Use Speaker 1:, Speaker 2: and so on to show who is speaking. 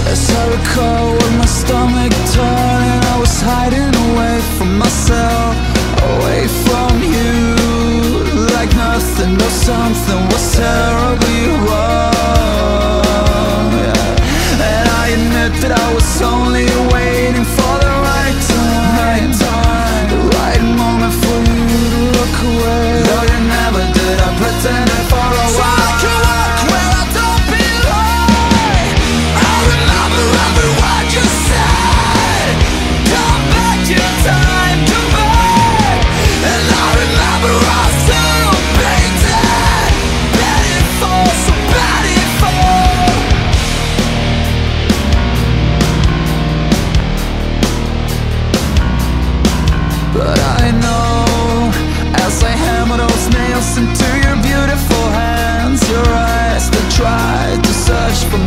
Speaker 1: As I recall, with my stomach turning, I was hiding away from myself, away from you, like nothing but something was terribly wrong, yeah. And I admit that I was only waiting for the right time, the right moment for you to look away. Though you never did, I pretended for a while. So I can walk where I don't belong. I remember every word you said. Come back in time, come back. And I remember us so painted, begging for, so begging for. But I know, as I hammer those nails into your beautiful hands, your eyes that tried to search for